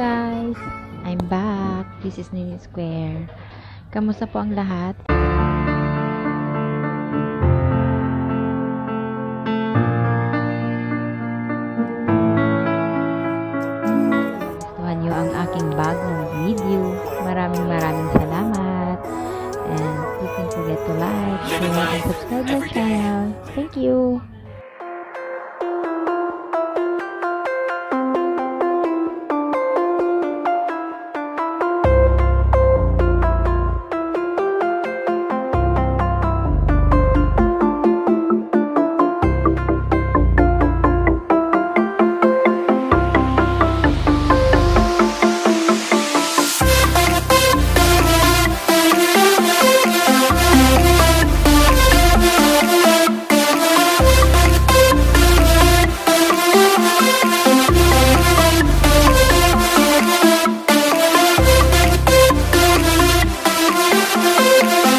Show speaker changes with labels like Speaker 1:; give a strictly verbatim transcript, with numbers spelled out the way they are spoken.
Speaker 1: guys! I'm back! This is Nini Square. Kamusta po ang lahat? Gustuhan nyo ang aking bagong video. Maraming maraming salamat. And please don't forget to like, share, and subscribe my channel. Thank you!
Speaker 2: We'll be right back.